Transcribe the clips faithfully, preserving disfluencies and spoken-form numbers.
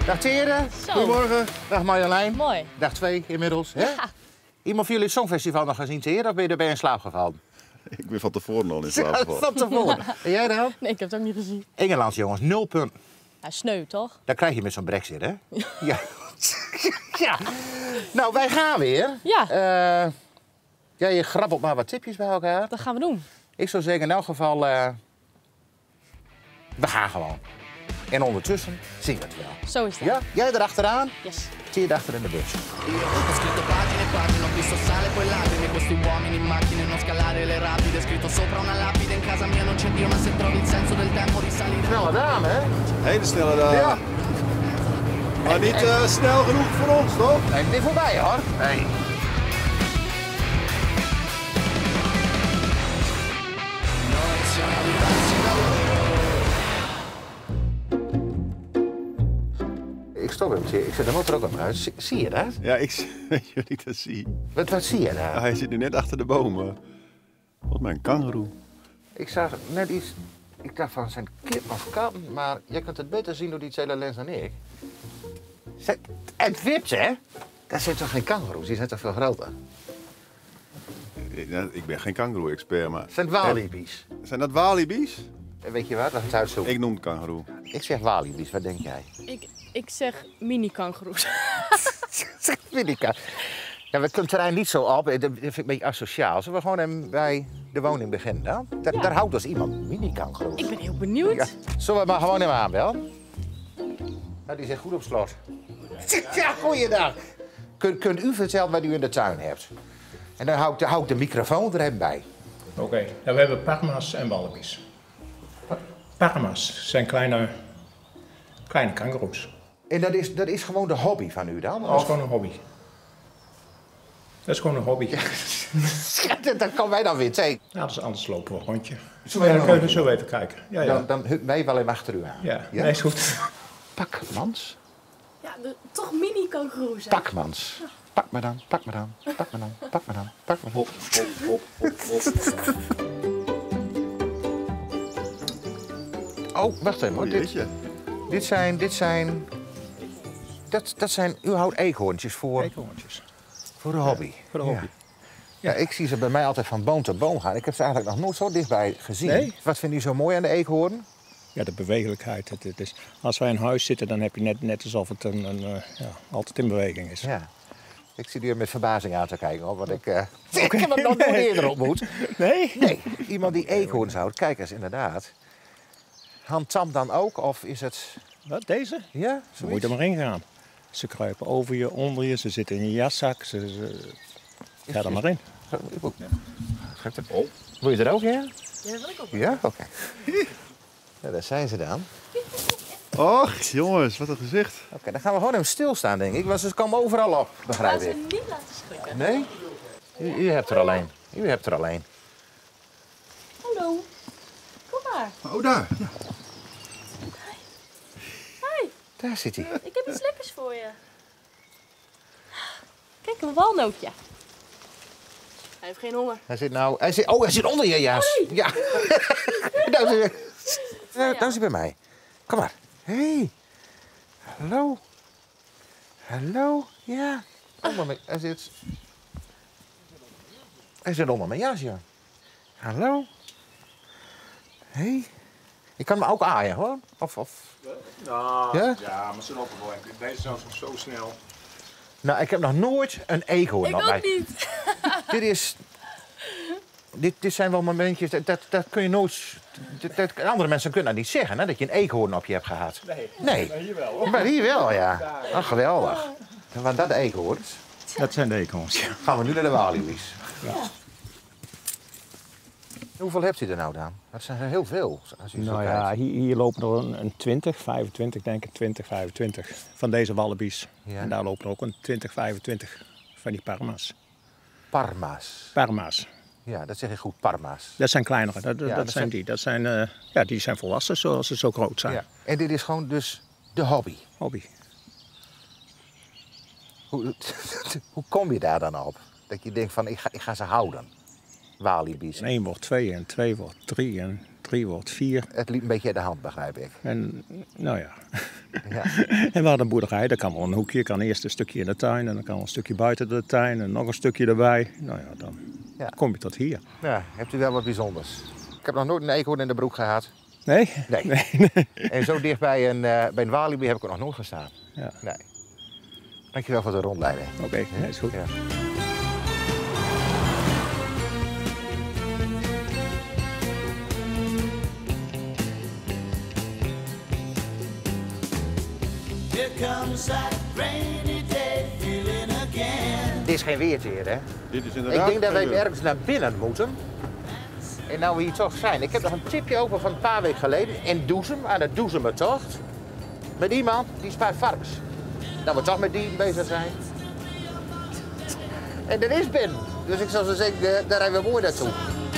Dag Tere. Zo. Goedemorgen. Dag Marjolein. Mooi. Dag twee inmiddels. Hè? Ja. Iemand van jullie het Songfestival nog gezien, Tere? Of ben je erbij in slaap gevallen? Ik ben van tevoren al in slaap gevallen. Van tevoren. En jij dan? Nee, ik heb het ook niet gezien. Engeland, jongens, nul punt. Ja, sneu, toch? Dat krijg je met zo'n brexit, hè? Ja. Ja. Nou, wij gaan weer. Ja. Uh, ja, je grabbelt maar wat tipjes bij elkaar. Dat gaan we doen. Ik zou zeggen, in elk geval, uh, we gaan gewoon. En ondertussen zien we het wel. Zo is het. Ja? Jij erachteraan, Yes. Zie je achter in de bus. Ho scritto pagine e pagine, ho visto sale e poi lacrime. Questi uomini in macchine, non scalare le rapide. Scritto sopra una lapide, in casa mia non c'è Dio. Ma se trovi il senso del tempo risalire. Snelle dame, hè? Hele snelle dame. Ja. Maar niet uh, snel genoeg voor ons, toch? Nee, niet voorbij, hoor. Nee. Ik stop hem, ik zet de motor ook op uit. Zie, zie je dat? Ja, ik weet je wat ik dat zie. Wat, wat zie je daar? Ja, hij zit nu net achter de bomen. Volgens mij een kangoeroe. Ik zag net iets, ik dacht van zijn kip of kat, maar je kunt het beter zien door die hele lens dan ik. Zet, en vips, hè? Dat zijn toch geen kangoeroes, die zijn toch veel groter? Ik ben geen kangoeroe-expert, maar... Zijn het walibi's? Zijn dat walibi's? En weet je wat, dat is uitzoeken. Ik noem het kangoeroe. Ik zeg walibi's, wat denk jij? Ik, ik zeg mini-kangoeroes. Zeg Willika. Ja, we kunnen het terrein niet zo op, dat vind ik een beetje asociaal. Zullen we gewoon hem bij de woning beginnen dan? Daar, Ja. daar houdt dus iemand mini-kangoeroes. Ik ben heel benieuwd. Ja. Zullen we maar gewoon hem aanbellen? Nou, die zit goed op slot. Ja, goeiedag. Kunt, kunt u vertellen wat u in de tuin hebt? En dan hou ik de, hou ik de microfoon er even bij. Oké, okay. Nou, we hebben parma's en wallabies. Parma's zijn kleine, kleine kangoeroes. En dat is, dat is gewoon de hobby van u dan? Dat is gewoon een hobby. Dat is gewoon een hobby. Ja, dat kan wij dan weer tegen. Ja, dus anders lopen we een rondje. Zullen we Ja, even dan een kunnen we zo even kijken. Ja, ja. Dan, dan hup wij wel even achter u aan. Ja, Ja? nee, is goed. Pakmans? Ja, de, toch mini-kangoeroes. hè? Pakmans. Pak me dan, pak me dan, pak me dan, pak me dan, pak me dan. Hop, hop, hop, hop. Oh, wacht even. Oh, Dit, jeetje. dit zijn, dit zijn, dat, dat zijn, u houdt eekhoorntjes voor, Eekhoorntjes. voor de hobby. Voor de hobby. Ja. Ja, ik zie ze bij mij altijd van boom tot boom gaan. Ik heb ze eigenlijk nog nooit zo dichtbij gezien. Nee? Wat vindt u zo mooi aan de eekhoorn? Ja, de bewegelijkheid. Het, het is, als wij in huis zitten, dan heb je net, net alsof het een, een, uh, ja, altijd in beweging is. Ja. Ik zie u er met verbazing aan te kijken, hoor, want ik, uh, ik heb hem nog nooit eerder ontmoet. Nee? Nee, iemand die eekhoorns houdt. Kijk eens, inderdaad. Handtam dan ook, of is het... Wat, deze? Ja, Dan moet zoiets? je er maar in gaan. Ze kruipen over je, onder je, ze zitten in je jaszak. Ze, ze... Ga er maar in. Oh. Wil je er ook, ja? Ja, dat wil ik ook. Ja, oké. Ja, daar zijn ze dan. Och, jongens, wat een gezicht. Oké, dan gaan we gewoon even stilstaan, denk ik. Want ze komen overal op, begrijp Laten ik. we niet laten schrikken. Nee? U, u hebt er alleen. U hebt er alleen. Hallo. Kom maar. Oh, daar. Ja. Hi. Daar zit hij. Ik heb iets lekkers voor je. Kijk, een walnootje. Hij heeft geen honger. Hij zit nou... Hij zit, oh, hij zit onder je jas. Ja. nou, is hij- nou, nou is hij bij mij. Kom maar. Hé. Hey. Hallo. Hallo. Ja. Onder mijn... Hij zit... Hij zit onder mijn jas, ja. Hallo. Hé. Hey. Ik kan hem ook aaien, hoor. Of... of... Nou, Ja? ja, maar ze lopen wel. Deze is zelfs nog zo snel. Nou, ik heb nog nooit een eekhoorn Ik op ook mij. niet. Dit is... Dit, dit zijn wel momentjes, dat, dat, dat kun je nooit... Dat, dat- andere mensen kunnen dat niet zeggen, hè, dat je een eekhoorn op je hebt gehad. Nee. Nee. Hier wel hoor. Maar hier wel, ja. Oh, geweldig. En wat dat de eekhoorns. Dat zijn de eekhoorns, ja. Gaan we nu naar de walibi's. Hoeveel hebt u er nou dan? Dat zijn er heel veel, als u zo Nou ja, kijkt. hier, hier lopen er een, een twintig, vijfentwintig denk ik, twintig, vijfentwintig van deze wallabies. Ja. En daar lopen er ook een twintig, vijfentwintig van die parma's. Parma's. Parma's. Ja, dat zeg ik goed, parma's. Dat zijn kleinere, dat, dat, dat zijn zijn- die. Dat zijn, uh, ja, die zijn volwassen zoals ze zo groot zijn. Ja. En dit is gewoon dus de hobby. Hobby. Hoe, hoe kom je daar dan op? Dat je denkt van, ik ga, ik ga ze houden. Walibi's. En één wordt twee en twee wordt drie en drie wordt vier. Het liep een beetje uit de hand, begrijp ik. En nou ja, Ja. En we hadden een boerderij, daar kan wel een hoekje. kan eerst een stukje in de tuin en dan kan wel een stukje buiten de tuin en nog een stukje erbij. Nou ja, dan Ja. kom je tot hier. Ja, hebt u wel wat bijzonders. Ik heb nog nooit een eekhoorn in de broek gehad. Nee? Nee. nee. En zo dicht bij een, uh, bij een walibi heb ik er nog nooit gestaan. Ja. Nee. Dankjewel voor de rondleiding. Oké, okay, ja, is goed. Ja. Dit is geen weerteer, hè? Dit is Ik inderdaad denk dat wij geen weer. ergens naar binnen moeten. En nou we hier toch zijn. Ik heb nog een tipje over van een paar weken geleden in Doezum, aan de Doezumertocht. Met iemand die spaart varkens. Dat we toch met die bezig zijn. En er is Ben. Dus ik zou zo zeggen, daar hebben we mooi naartoe.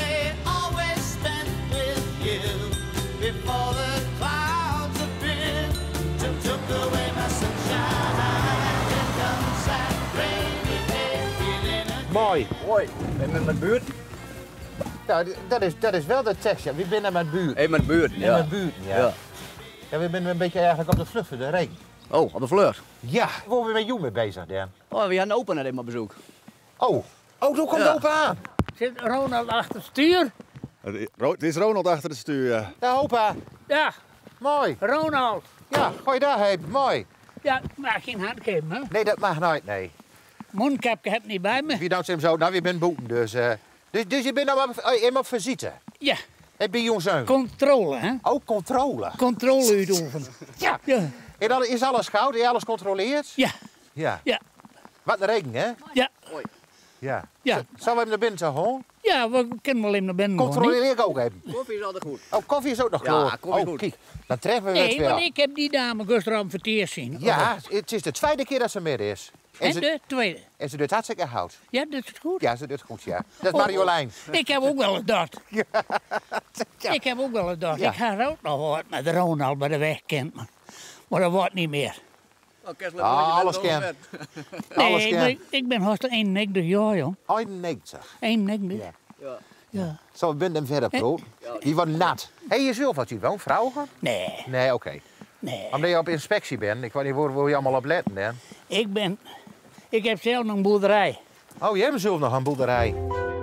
Mooi. Hoi, ben met mijn buurt? Nou, dat is, dat is wel de tekst. Ja. We zijn naar mijn buurt. In mijn buurt, In ja. mijn buurt, ja. Ja. Ja, we zijn een beetje eigenlijk op de vlucht voor de regen. Oh, op de vlucht. Ja. Waar zijn we met jou mee bezig, Dan? Oh, we gaan open naar dit maar bezoek. Oh. Oh, zo komt Ja. de opa aan. Zit Ronald achter het stuur? Het is Ronald achter het stuur, ja. Ja, opa. Ja, Mooi. Ronald. Ja, gooi daarheen. Mooi. Ja, ik mag geen hand geven, hè. Nee, dat mag nooit, nee. Mondkapje heb ik niet bij me. Wie nou hem zo? Nou, je bent boeten, dus... Uh, dus, dus je bent nou op, uh, hem op visite. Ja, En bij jouw zoon. controle, hè. Ook controle. Controle uitoefenen. Ja. Ja, En dan is alles goud? Is alles controleerd? ja, Ja. ja, Wat een regen, hè? ja. Ja. Ja. Z- Zullen we hem naar binnen te horen? Ja, we kunnen wel even naar binnen gaan, niet? Controleer ik ook even. Koffie is altijd goed. Oh, koffie is ook nog Ja, klaar. koffie is Oh, goed. kijk. Dan treffen we het Nee, wel. want ik heb die dame gisteravond voor het eerst zien. Ja, het is de tweede keer dat ze met is. En En ze, de tweede. en ze doet het hartstikke hout. Ja, dat is goed. Ja, ze doet het goed, ja. Dat is Oh, Marjolein. Ik heb ook wel eens dat. Ik heb ook wel eens dat. Ja. Ik ga ook nog wat met Ronald bij de weg kent, man. Maar dat wordt niet meer. Oh, Kessler, Ah, je alles bent ken. wel Nee, Alles ik ken. ben, ik ben hartstikke eenennegentig jaar, joh. eenennegentig. eenennegentig. Ja. Ja. Ja. Zo, we binnen hem verder, pro. Die wordt nat. Hé, hey, je zelf wat je woont, vrouwen? Nee, Nee, oké. nee. Omdat je op inspectie bent. Ik weet niet waar, waar je allemaal op letten, hè? Ik ben... Ik heb zelf nog een boerderij. Oh, jij hebt zelf nog een boerderij.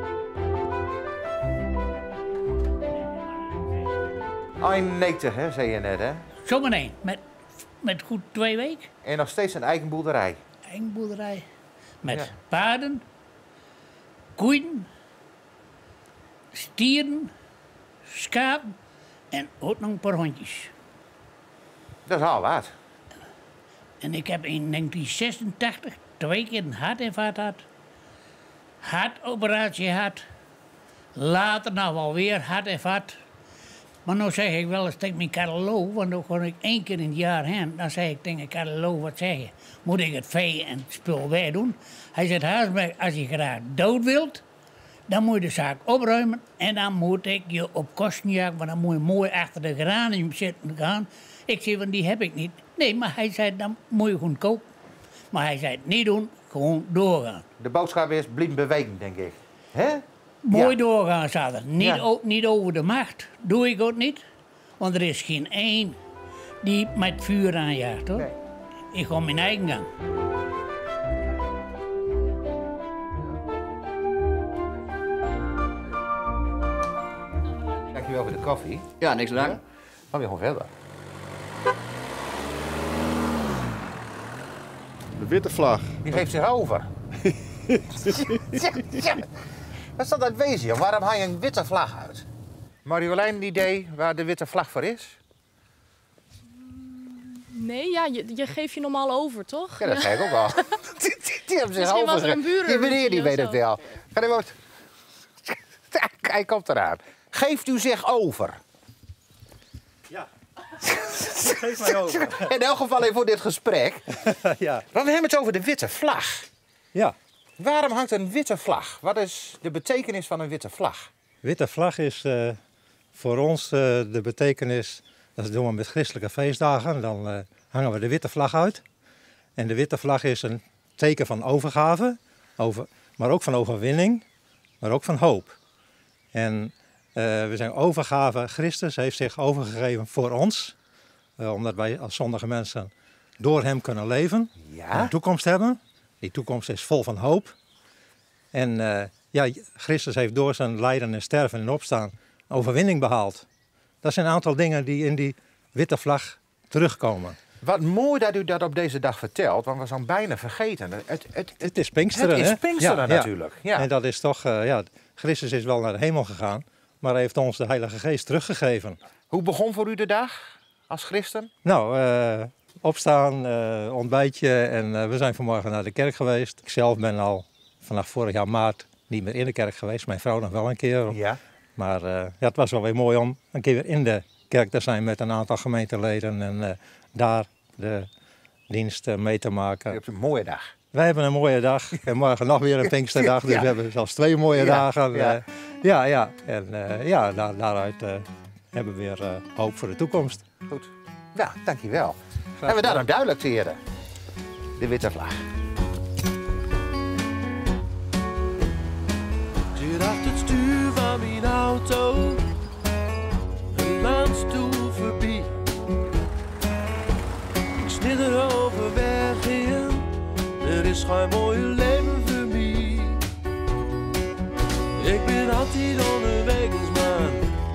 eenennegentig, hè, zei je net, hè? Zomaar één. Met, met goed twee weken. En nog steeds een eigen boerderij. Eigen boerderij. Met Ja. paarden, koeien, stieren, schapen en ook nog een paar hondjes. Dat is al wat. En ik heb in negentien zesentachtig twee keer een hartinfarct gehad. Hartoperatie gehad. Later nog wel weer hartinfarct. Maar nu zeg ik wel eens tegen mijn cardioloog, want dan kon ik één keer in het jaar heen. Dan zeg ik tegen de cardioloog, wat zeg je? Moet ik het vee en het spul wegdoen? Hij zegt, Haasberg, als je graag dood wilt, dan moet je de zaak opruimen. En dan moet ik je op kosten jagen, want dan moet je mooi achter de geranium zitten gaan. Ik zei, want die heb ik niet. Nee, maar hij zei, dan moet je gewoon kopen. Maar hij zei, niet doen, gewoon doorgaan. De boodschap is, blijf bewegen, denk ik. Hè? Mooi Ja. doorgaan, staat er. Niet, Ja. o- niet over de macht. Doe ik ook niet. Want er is geen één die met vuur aanjaagt, hoor. Nee. Ik ga mijn eigen gang. Dankjewel voor de koffie. Ja, niks te danken. Gaan we gewoon verder. De witte vlag. Die geeft zich over. ja, ja. Wat is dat uit wezen, joh? Waarom haal je een witte vlag uit? Marjolein, een idee waar de witte vlag voor is? Nee, ja, je, je geeft je normaal over, toch? Ja, dat zei ik ook al. die, die, die hebben zich Misschien was er over. een buren- Die meneer die of weet zo. het wel. Ga even wat. Hij komt eraan. Geeft u zich over? Ja. Geef mij over. In elk geval even voor dit gesprek. ja. Maar we hebben het over de witte vlag. ja. Waarom hangt een witte vlag? Wat is de betekenis van een witte vlag? Witte vlag is uh, voor ons uh, de betekenis, dat doen we met christelijke feestdagen, dan uh, hangen we de witte vlag uit. En de witte vlag is een teken van overgave, over, maar ook van overwinning, maar ook van hoop. En uh, we zijn overgave, Christus heeft zich overgegeven voor ons. Uh, omdat wij als zondige mensen door hem kunnen leven. Ja. Een toekomst hebben. Die toekomst is vol van hoop. En uh, ja, Christus heeft door zijn lijden en sterven en opstaan overwinning behaald. Dat zijn een aantal dingen die in die witte vlag terugkomen. Wat mooi dat u dat op deze dag vertelt, want we zijn bijna vergeten. Het, het, het, Het is Pinksteren, het is hè? Pinksteren Ja, natuurlijk. Ja. En dat is toch, uh, ja, Christus is wel naar de hemel gegaan, maar hij heeft ons de Heilige Geest teruggegeven. Hoe begon voor u de dag als christen? Nou, uh, opstaan, uh, ontbijtje en uh, we zijn vanmorgen naar de kerk geweest. Ik zelf ben al vanaf vorig jaar maart niet meer in de kerk geweest. Mijn vrouw nog wel een keer. Ja. Maar uh, ja, het was wel weer mooi om een keer weer in de kerk te zijn met een aantal gemeenteleden en uh, daar de dienst uh, mee te maken. U hebt een mooie dag. Wij hebben een mooie dag en morgen nog weer een Pinksterdag, dus Ja. we hebben zelfs twee mooie Ja, dagen. ja. Uh, ja, ja. En uh, ja, daar, daaruit uh, hebben we weer uh, hoop voor de toekomst. Goed. Ja, dankjewel. Hebben we dat ook duidelijk te eren? De witte vlag. Zit achter het stuur van mijn auto, een landstoel voorbij. Ik snit er overweg in, er is geen mooie leven voor mij. Ik ben altijd onderweg, man,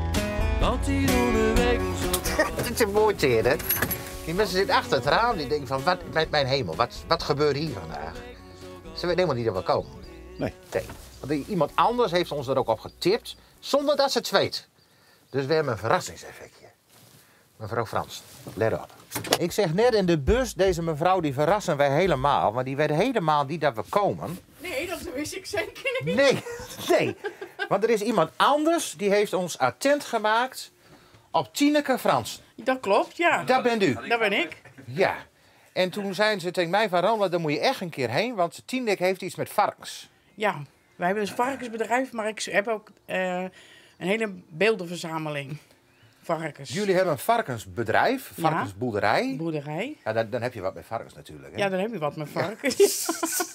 altijd onderweg. Het is een mooi te eren. Die mensen zitten achter het raam die denken van, wat met mijn hemel, wat, wat gebeurt hier vandaag? Ze weten helemaal niet dat we komen. Nee. Nee. Want iemand anders heeft ons er ook op getipt, zonder dat ze het weet. Dus we hebben een verrassingseffectje. Mevrouw Frans, let op. Ik zeg net in de bus, deze mevrouw die verrassen wij helemaal. Maar die weet helemaal niet dat we komen. Nee, dat wist ik zeker niet. Nee, nee. Want er is iemand anders die heeft ons attent gemaakt op Tineke Frans. Dat klopt, ja. Dat bent u. Dat ben ik. Ja. En toen zeiden ze tegen mij van Ronald, daar moet je echt een keer heen. Want Tineke heeft iets met varkens. Ja, wij hebben een varkensbedrijf, maar ik heb ook uh, een hele beeldenverzameling. Varkens. Jullie hebben een varkensbedrijf, Ja. varkensboerderij. Boerderij. Ja, dan, dan heb je wat met varkens natuurlijk. Hè? Ja, dan heb je wat met varkens.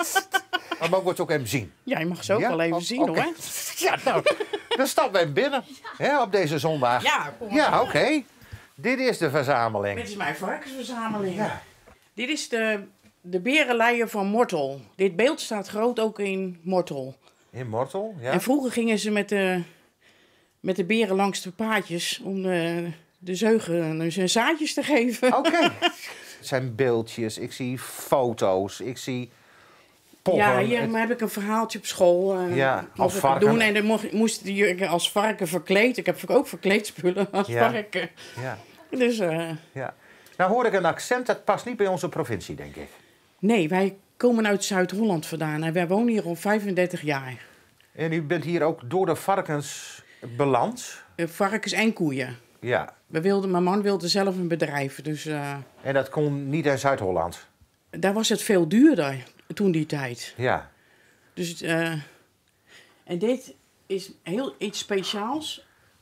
Maar mogen we het ook even zien? Ja, je mag ze ook Ja? wel even O- zien oké. hoor. Ja, nou, dan stappen wij binnen hè, op deze zondag. Ja, kom maar. Ja, oké. Dit is de verzameling. Dit is mijn varkensverzameling. Ja. Dit is de, de berenleier van Mortel. Dit beeld staat groot ook in Mortel. In Mortel, ja. En vroeger gingen ze met de, met de beren langs de paadjes om de, de zeugen hun zaadjes te geven. Oké. Het zijn beeldjes, ik zie foto's, ik zie poppen. Ja, hier Het- heb ik een verhaaltje op school. Uh, Ja, mocht als ik varken. doen en dan mocht, moest je als varken verkleed. Ik heb ook verkleedspullen als Ja. varken. Ja, Dus uh, ja. Nou hoor ik een accent, dat past niet bij onze provincie, denk ik. nee, wij komen uit Zuid-Holland vandaan en wij wonen hier al vijfendertig jaar. En u bent hier ook door de varkens beland? Uh, varkens en koeien. Ja. We wilden, mijn man wilde zelf een bedrijf, dus uh, En dat kon niet in Zuid-Holland? daar was het veel duurder toen die tijd. Ja. Dus, uh, en dit is heel iets speciaals.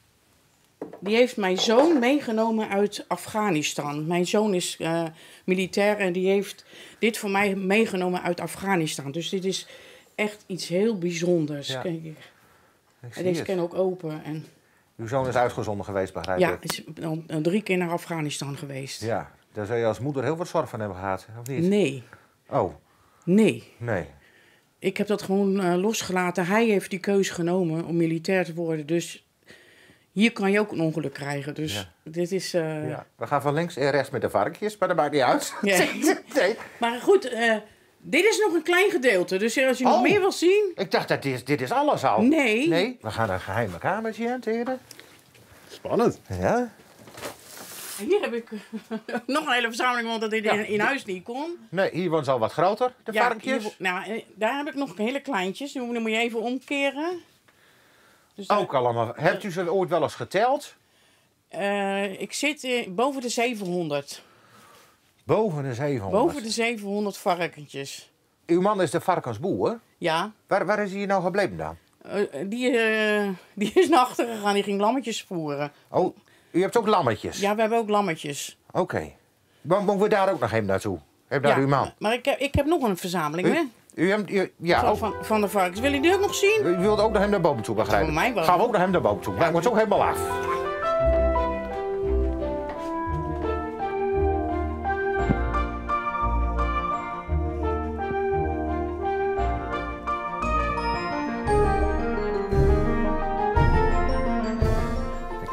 Die heeft mijn zoon meegenomen uit Afghanistan. Mijn zoon is uh, militair en die heeft dit voor mij meegenomen uit Afghanistan. Dus dit is echt iets heel bijzonders. Ja. Kijk, Ik en zie deze het. kan ook open. En, Uw zoon is uitgezonden geweest, begrijp ja, ik? is al, al drie keer naar Afghanistan geweest. Ja. Daar zou je als moeder heel wat zorg van hebben gehad, of niet? Nee, Oh, nee. nee. Ik heb dat gewoon uh, losgelaten. Hij heeft die keuze genomen om militair te worden. Dus hier kan je ook een ongeluk krijgen. Dus Ja. dit is... uh, Ja. We gaan van links en rechts met de varkens, maar dat maakt niet uit. Ja. Nee. Maar goed, uh, dit is nog een klein gedeelte. Dus als je Oh. nog meer wil zien... Ik dacht dat dit, dit is alles al. Nee. Nee? We gaan een geheime kamertje hanteren. Spannend. Ja? Hier heb ik nog een hele verzameling, want dat dit in, in huis niet kon. Nee, hier wordt ze al wat groter, de Ja, varkens. hier- nou, eh, daar heb ik nog hele kleintjes. Nu moet je even omkeren. Dus daar- Ook allemaal. Hebt u ze ooit wel eens geteld? eh, ik zit eh, boven de zevenhonderd. Boven de zevenhonderd. Boven de zevenhonderd varkentjes. Uw man is de varkensboer. Ja. Waar, waar is hij nou gebleven dan? Eh, die, eh, die is naar achter gegaan, die ging lammetjes voeren. Oh, u hebt ook lammetjes? Ja, we hebben ook lammetjes. Oké. Maar mogen we daar ook nog even naartoe? Heb daar Ja, uw man? maar ik heb, ik heb nog een verzameling, hè? U, u, hebt- u- ja, Van, ook, van, van de varkens. Willen jullie die ook nog zien? u wilt ook naar hem naar boven toe, begrijp ik? Voor mij wel. Gaan we ook naar hem naar boven toe. Wij moeten ook helemaal af.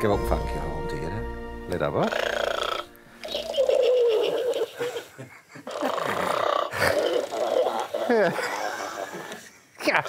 heb ook een varkentje gehanteerd. Let op hoor. Ja. Ja.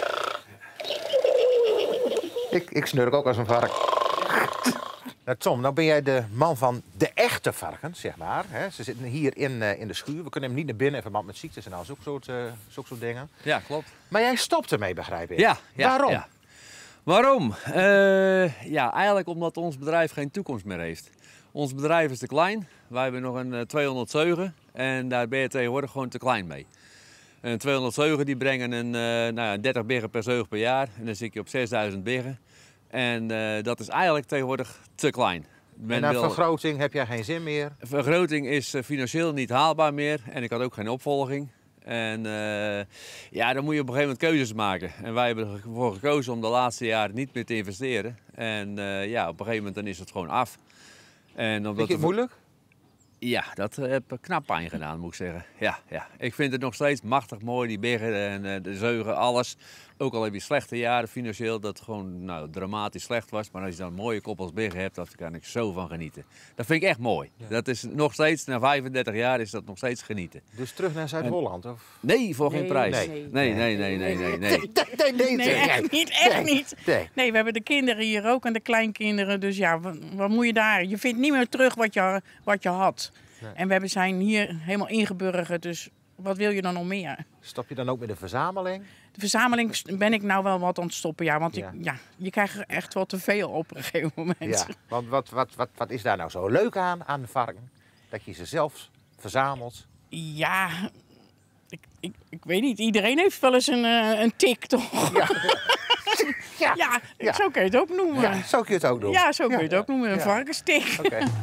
Ik, ik snurk ook als een vark. Nou, Tom, nou ben jij de man van de echte varkens, zeg maar. Hè? Ze zitten hier in, uh, in de schuur. We kunnen hem niet naar binnen in verband met ziektes en al zulke soort, uh, zulke soort dingen. Ja, klopt. Maar jij stopt ermee, begrijp ik. Ja. ja Waarom? Ja. Waarom? Uh, ja, eigenlijk omdat ons bedrijf geen toekomst meer heeft. Ons bedrijf is te klein. Wij hebben nog een uh, tweehonderd zeugen en daar ben je tegenwoordig gewoon te klein mee. En tweehonderd zeugen die brengen een, uh, nou ja, dertig biggen per zeug per jaar en dan zit je op zesduizend biggen. En uh, dat is eigenlijk tegenwoordig te klein. Men en naar wil... vergroting heb jij geen zin meer? Vergroting is uh, financieel niet haalbaar meer en ik had ook geen opvolging. En uh, ja, dan moet je op een gegeven moment keuzes maken. En wij hebben ervoor gekozen om de laatste jaren niet meer te investeren. En uh, ja, op een gegeven moment dan is het gewoon af. En omdat Vind je het moeilijk? Ja, dat heb knap pijn gedaan, moet ik zeggen. Ja, ja. Ik vind het nog steeds machtig mooi, die biggen en uh, de zeugen, alles. Ook al heb je slechte jaren financieel, dat het gewoon nou, dramatisch slecht was. Maar als je dan mooie koppels biggen hebt, daar kan ik zo van genieten. Dat vind ik echt mooi. Ja. Dat is nog steeds, na vijfendertig jaar is dat nog steeds genieten. Dus terug naar Zuid-Holland? Of? Nee, voor nee, geen prijs. Nee, nee, nee, nee, nee, nee. nee. nee, nee, nee, nee echt niet, echt nee, niet. Nee. nee, we hebben de kinderen hier ook en de kleinkinderen. Dus ja, wat, wat moet je daar? Je vindt niet meer terug wat je, wat je had. Nee. En we hebben, zijn hier helemaal ingeburgerd, dus wat wil je dan nog meer? Stop je dan ook met de verzameling? De verzameling ben ik nou wel wat aan het stoppen, ja. Want ja. Ik, ja, je krijgt er echt wel te veel op een gegeven moment. Ja, want wat, wat, wat, wat is daar nou zo leuk aan, aan de varken? Dat je ze zelf verzamelt? Ja, ik, ik, ik weet niet. Iedereen heeft wel eens een, uh, een tik, toch? Ja. ja. ja, ja, zo kun je het ook noemen. Ja, zo kun je het ook doen. Ja, zo kun je het ja. ook noemen. Een ja. varkenstik. Oké. Okay.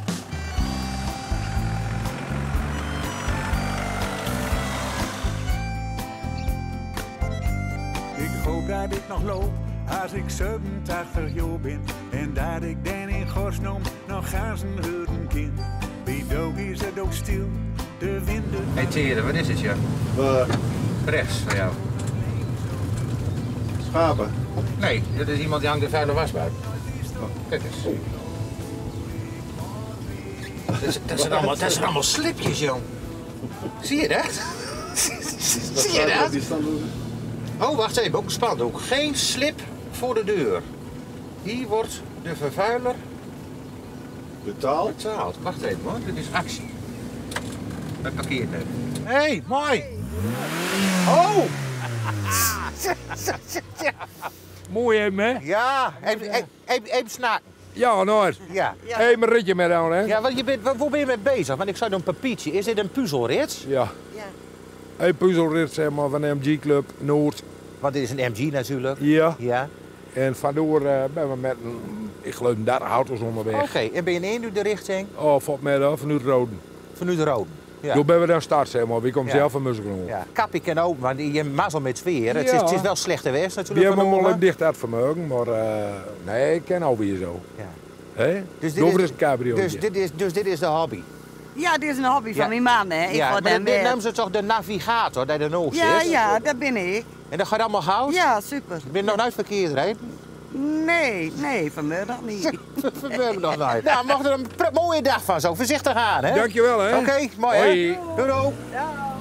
Ik hoop dat ik nog loop als ik zevenentachtig jaar ben. En dat ik dan in godsnaam nog gaan zijn horen kind. Wie dook is het ook stil, de winden. Hé hey, Tere, wat is het je? Waar? Rechts van jou. Schapen? Nee, dat is iemand die hangt de vuile wasbuik. Oh, kijk eens. Oh. Dat, is, dat, zijn allemaal, dat zijn allemaal slipjes, jong. Zie je dat? Zie je dat? Oh, wacht even, ook spannend ook. Geen slip voor de deur. Hier wordt de vervuiler betaald. betaald. Wacht even hoor, dit is actie. Dat parkeert even. Hé, hey, mooi! Oh! Mooi hem, hè? Ja, even, even, even, even snaken. Ja, nooit. Ja. Even een ritje met aan, hè? Ja, want je bent, waar ben je mee bezig? Want ik zou een papiertje. Is dit een puzzelrit? Ja. Ja. Een puzzelrit, zeg maar, van de M G-club Noord. Want dit is een M G natuurlijk. Ja. Ja. En vandoor uh, ben we met, een, ik geloof, dertig auto's onderweg. Oké, okay. En ben je in één uur de richting? Oh, valt mij af, vanuit Roden. Vanuit Roden. Ja. Toen ben we dan start, zeg maar. Wie komt ja. zelf van Muzzegenomen? Ja, Kappie kan ook, maar je mazzel met sfeer. Ja. Het, is, het is wel slechte weers natuurlijk. Die hebben wel een dicht uit vermogen, maar uh, nee, ik ken alweer zo. Ja. Hé? Dus dit, is, een cabriootje. dus, dit is, dus dit is de hobby? Ja, dit is een hobby van ja. mijn man, hè. Ik ja, maar dit noemen ze toch de navigator, dat je er nog ja, zit? Ja, dat ben ik. En dat gaat allemaal hout? Ja, super. Ben je nog nooit verkeerd rijden? Nee, nee, vanmiddag niet. Vanmiddag nog nooit. Nou, mag er een mooie dag van zo. Voorzichtig aan, hè? Dankjewel, hè? Oké, okay, mooi, hoi. Hè? Doei, doei. Ja.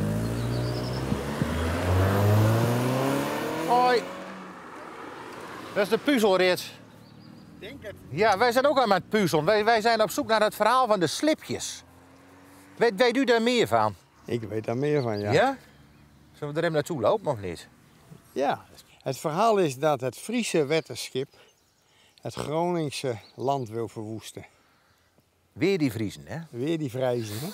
Hoi. Dat is de puzzelrit. Denk het. Ja, wij zijn ook aan het puzzelen. Wij, wij zijn op zoek naar het verhaal van de slipjes. Weet, weet u daar meer van? Ik weet daar meer van, ja. Ja? Zullen we er even naartoe lopen of niet? Ja. Het verhaal is dat het Friese wetterschip het Groningse land wil verwoesten. Weer die Vriezen, hè? Weer die Vrijzen, hè?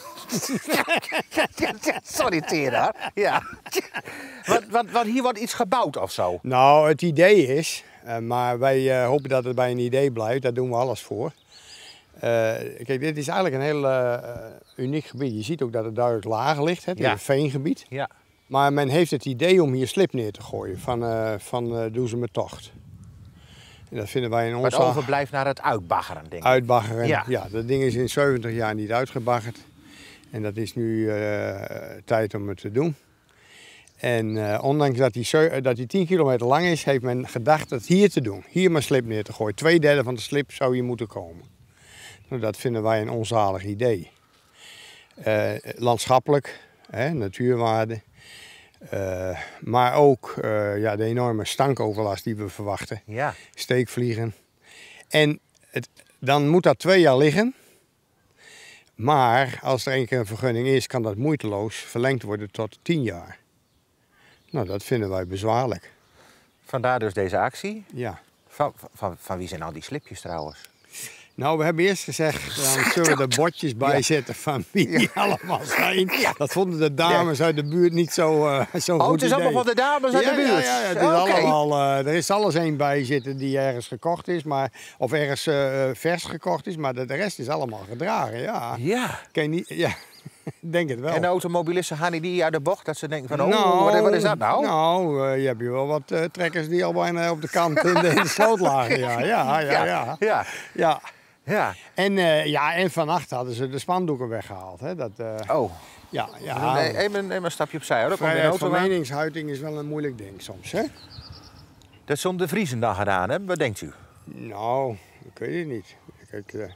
Sorry, Tera. Ja. Want, want, want hier wordt iets gebouwd of zo? Nou, het idee is, uh, maar wij uh, hopen dat het bij een idee blijft. Daar doen we alles voor. Uh, kijk, dit is eigenlijk een heel uh, uniek gebied. Je ziet ook dat het duidelijk lager ligt. hè? Het is een veengebied. Ja. Maar men heeft het idee om hier slip neer te gooien van, uh, van uh, Doezemertocht. En dat vinden wij in ons... Wat overblijft naar het uitbaggeren, denk ik. Uitbaggeren, ja. ja. Dat ding is in zeventig jaar niet uitgebaggerd. En dat is nu uh, tijd om het te doen. En uh, ondanks dat die, dat die tien kilometer lang is, heeft men gedacht het hier te doen. Hier maar slip neer te gooien. Twee derde van de slip zou hier moeten komen. Nou, dat vinden wij een onzalig idee. Uh, landschappelijk, hè, natuurwaarde. Uh, maar ook uh, ja, de enorme stankoverlast die we verwachten. Ja. Steekvliegen. En het, dan moet dat twee jaar liggen. Maar als er één keer een vergunning is, kan dat moeiteloos verlengd worden tot tien jaar. Nou, dat vinden wij bezwaarlijk. Vandaar dus deze actie? Ja. Van, van, van wie zijn al die slipjes trouwens? Nou, we hebben eerst gezegd, dan zullen we er bordjes bij zetten van wie die ja. allemaal zijn. Ja. Dat vonden de dames ja. uit de buurt niet zo, uh, zo oh, goed het is idee. allemaal van de dames uit ja, de buurt? Ja, ja, ja. Het is oh, okay. allemaal, uh, er is alles één bij zitten die ergens gekocht is, maar, of ergens uh, vers gekocht is, maar de, de rest is allemaal gedragen, ja. Ja. Ken je niet, ja. Ik denk het wel. En de automobilisten gaan die uit de bocht, dat ze denken van, oh, nou, wat, wat is dat nou? Nou, uh, je hebt hier wel wat uh, trekkers die al bijna op de kant in de, in de sloot lagen, ja. Ja, ja, ja. ja. ja. ja. Ja. En, uh, ja, en vannacht hadden ze de spandoeken weggehaald. Hè? Dat, uh, oh. Ja, ja. Nee, even, even een stapje opzij hoor. Vrijheid van meningsuiting is wel een moeilijk ding soms. Hè? Dat ze om de Vriezen dan gedaan hebben, wat denkt u? Nou, ik weet het niet. Kijk, uh,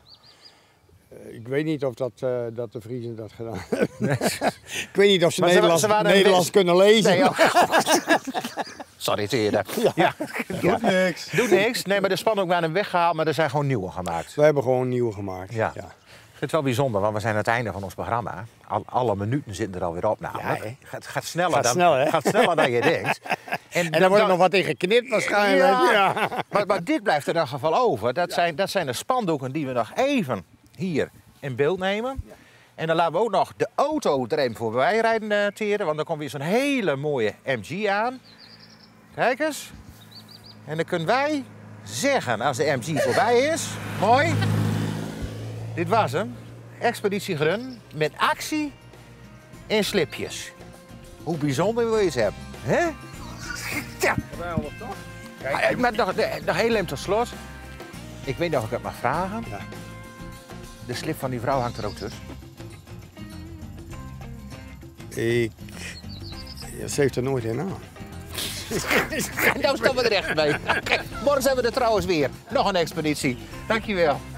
ik weet niet of dat, uh, dat de Vriezen dat gedaan hebben. Nee. Ik weet niet of ze, Nederlands, ze Nederlands kunnen lezen. Nee, oh. Sorry, te eerder. Ja. Ja. Doet ja. niks. Doet niks. Nee, maar de spandoek waren weggehaald, maar er zijn gewoon nieuwe gemaakt. We hebben gewoon nieuwe gemaakt. Ja. ja. Ik vind het wel bijzonder, want we zijn aan het einde van ons programma. Al, alle minuten zitten er alweer op namelijk. Ja, het gaat sneller, gaat dan, snel, gaat sneller dan je denkt. En, en dan wordt er nog wat in geknipt waarschijnlijk. Ja. Ja. Maar, maar dit blijft er in ieder geval over. Dat, ja. zijn, dat zijn de spandoeken die we nog even hier in beeld nemen. Ja. En dan laten we ook nog de auto er even voorbij rijden, uh, Tere. Want dan komt weer zo'n hele mooie M G aan. Kijk eens. En dan kunnen wij zeggen, als de M G voorbij is, mooi. Dit was hem. Expeditie Grun met actie en slipjes. Hoe bijzonder wil je het hebben? Hè? Ja. Geweldig toch? Kijk, maar nog, nog heel even tot slot. Ik weet nog of ik het mag vragen. Ja. De slip van die vrouw hangt er ook tussen. Ik... Ja, ze heeft er nooit in aan. Nou staan we er echt mee. Kijk, morgen zijn we er trouwens weer. Nog een expeditie. Dankjewel.